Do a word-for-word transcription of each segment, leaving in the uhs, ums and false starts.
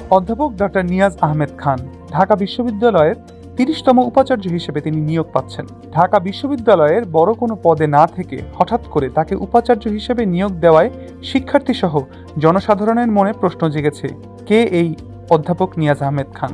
অধ্যাপক ডক্টর নিয়াজ আহমেদ খান ঢাকা বিশ্ববিদ্যালয়ের তিরিশতম উপাচার্য হিসেবে তিনি নিয়োগ পাচ্ছেন। ঢাকা বিশ্ববিদ্যালয়ের বড় কোনো পদে না থেকে হঠাৎ করে তাকে উপাচার্য হিসেবে নিয়োগ দেওয়ায় শিক্ষার্থী সহ জনসাধারণের মনে প্রশ্ন জেগেছে, কে এই অধ্যাপক নিয়াজ আহমেদ খান?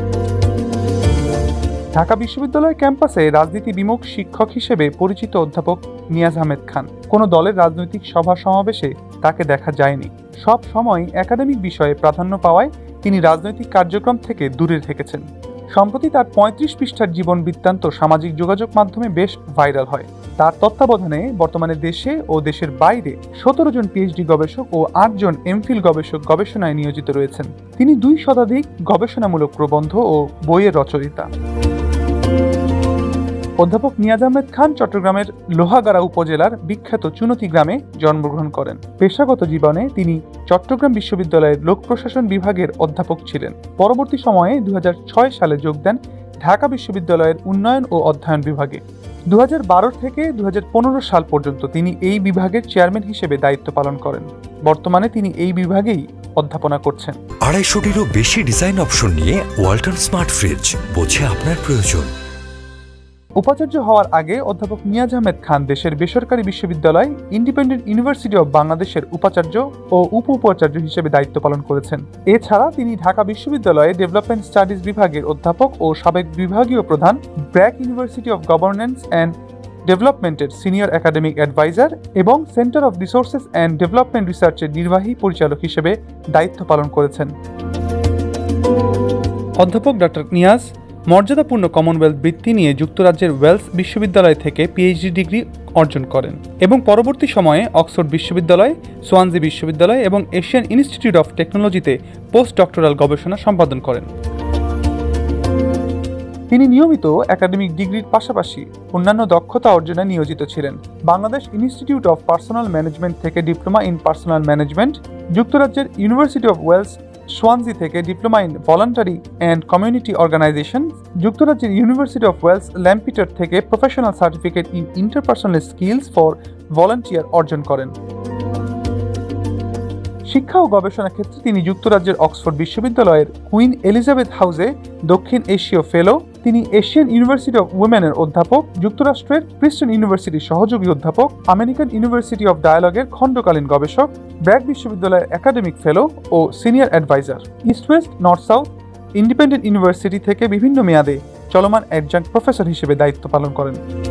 ঢাকা বিশ্ববিদ্যালয় ক্যাম্পাসে রাজনীতি বিমুখ শিক্ষক হিসেবে পরিচিত অধ্যাপক নিয়াজ আহমেদ খান কোনো দলের রাজনৈতিক সভা সমাবেশে তাকে দেখা যায়নি। সব সময় একাডেমিক বিষয়ে প্রাধান্য পাওয়ায় তিনি রাজনৈতিক কার্যক্রম থেকে দূরে থেকেছেন। সম্প্রতি তার পঁয়ত্রিশ পৃষ্ঠার জীবন বৃত্তান্ত সামাজিক যোগাযোগ মাধ্যমে বেশ ভাইরাল হয়। তার তত্ত্বাবধানে বর্তমানে দেশে ও দেশের বাইরে সতেরো জন পিএইচডি গবেষক ও আট জন এমফিল গবেষক গবেষণায় নিয়োজিত রয়েছেন। তিনি দুই শতাধিক গবেষণামূলক প্রবন্ধ ও বইয়ের রচয়িতা। অধ্যাপক নিয়াজ আহমেদ খান চট্টগ্রামের লোহাগাড়া উপজেলার বিখ্যাত চুনতি গ্রামে জন্মগ্রহণ করেন। পেশাগত জীবনে তিনি চট্টগ্রাম বিশ্ববিদ্যালয়ের লোক প্রশাসন বিভাগের অধ্যাপক ছিলেন। পরবর্তী সময়ে দুই হাজার ছয় সালে যোগ দেন ঢাকা বিশ্ববিদ্যালয়ের উন্নয়ন ও অধ্যয়ন বিভাগে। দু হাজার বারো থেকে দু হাজার পনেরো সাল পর্যন্ত তিনি এই বিভাগের চেয়ারম্যান হিসেবে দায়িত্ব পালন করেন। বর্তমানে তিনি এই বিভাগেই অধ্যাপনা করছেন। আড়াইশোটিরও বেশি ডিজাইন অপশন নিয়ে ওয়ালটন স্মার্ট ফ্রিজ, বোঝে আপনার প্রয়োজন। উপাচার্য হওয়ার আগে অধ্যাপক নিয়াজ আহমেদ খান দেশের বেসরকারি বিশ্ববিদ্যালয় ইন্ডিপেন্ডেন্ট ইউনিভার্সিটি অব বাংলাদেশের উপাচার্য ও উপ উপাচার্য হিসেবে দায়িত্ব পালন করেছেন। এছাড়া তিনি ঢাকা বিশ্ববিদ্যালয়ে ডেভেলপমেন্ট স্টাডিজ বিভাগের অধ্যাপক ও সাবেক বিভাগীয় প্রধান, BRAC university of governance and ডেভেলপমেন্টের সিনিয়র একাডেমিক অ্যাডভাইজার এবং centre of resources and development রিসার্চের নির্বাহী পরিচালক হিসেবে দায়িত্ব পালন করেছেন। অধ্যাপক ডক্টর নিয়াজ মর্যাদাপূর্ণ কমনওয়েলথ বৃত্তি নিয়ে যুক্তরাজ্যের ওয়েলস বিশ্ববিদ্যালয় থেকে পিএইচডি ডিগ্রি অর্জন করেন এবং পরবর্তী সময়ে অক্সফোর্ড বিশ্ববিদ্যালয়, সোয়ানজি বিশ্ববিদ্যালয় এবং এশিয়ান ইনস্টিটিউট অফ টেকনোলজিতে পোস্ট ডক্টরাল গবেষণা সম্পাদন করেন। তিনি নিয়মিত একাডেমিক ডিগ্রির পাশাপাশি অন্যান্য দক্ষতা অর্জনে নিয়োজিত ছিলেন। Bangladesh institute of personnel management থেকে ডিপ্লোমা ইন পার্সোনাল ম্যানেজমেন্ট, যুক্তরাজ্যের ইউনিভার্সিটি অফ ওয়েলস সোয়ানজি থেকে diploma in voluntary and community organisation, যুক্তরাজ্যের ইউনিভার্সিটি অফ ওয়েলস ল্যাম্পিটার থেকে professional certificate in interpersonal skills for volunteer অর্জন করেন। শিক্ষা ও গবেষণা ক্ষেত্রে তিনি যুক্তরাজ্যের অক্সফোর্ড বিশ্ববিদ্যালয়ের কুইন এলিজাবেথ হাউসে দক্ষিণ এশীয় ফেলো, তিনি এশিয়ান ইউনিভার্সিটি অফ উইমেনের অধ্যাপক, যুক্তরাষ্ট্রের প্রিস্টন ইউনিভার্সিটির সহযোগী অধ্যাপক, আমেরিকান ইউনিভার্সিটি অফ ডায়ালগের খণ্ডকালীন গবেষক, ব্র্যাক বিশ্ববিদ্যালয়ের একাডেমিক ফেলো ও senior adviser, East West North South independent university থেকে বিভিন্ন মেয়াদে চলমান অ্যাডজাঙ্ক্ট প্রফেসর হিসেবে দায়িত্ব পালন করেন।